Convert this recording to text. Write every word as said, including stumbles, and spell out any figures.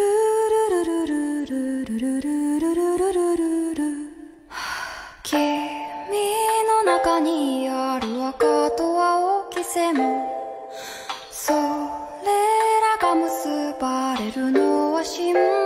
君の中にある赤と青き線もそれらが結ばれるのは信